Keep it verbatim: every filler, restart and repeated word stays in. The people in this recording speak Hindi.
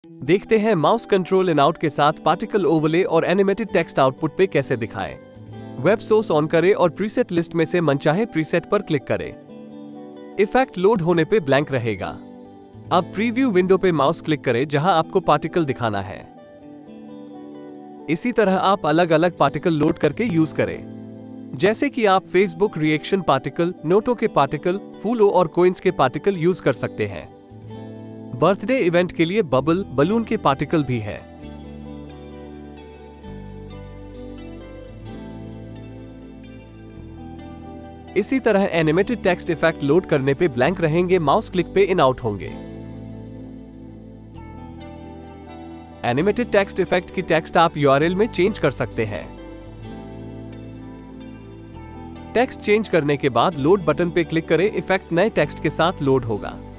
देखते हैं माउस कंट्रोल इन आउट के साथ पार्टिकल ओवरले और एनिमेटेड टेक्स्ट आउटपुट पे कैसे दिखाएं। वेब सोर्स ऑन करें और प्रीसेट लिस्ट में से मनचाहे प्रीसेट पर क्लिक करें। इफेक्ट लोड होने पे ब्लैंक रहेगा। अब प्रीव्यू विंडो पे माउस क्लिक करें जहां आपको पार्टिकल दिखाना है। इसी तरह आप अलग अलग पार्टिकल लोड करके यूज करें, जैसे कि आप फेसबुक रिएक्शन पार्टिकल, नोटों के पार्टिकल, फूलों और कोइंस के पार्टिकल यूज कर सकते हैं। बर्थडे इवेंट के लिए बबल, बलून के पार्टिकल भी है। इसी तरह एनिमेटेड टेक्स्ट इफेक्ट लोड करने पे ब्लैंक रहेंगे, माउस क्लिक पे इन आउट होंगे। एनिमेटेड टेक्स्ट इफेक्ट की टेक्स्ट आप यूआरएल में चेंज कर सकते हैं। टेक्स्ट चेंज करने के बाद लोड बटन पे क्लिक करें, इफेक्ट नए टेक्स्ट के साथ लोड होगा।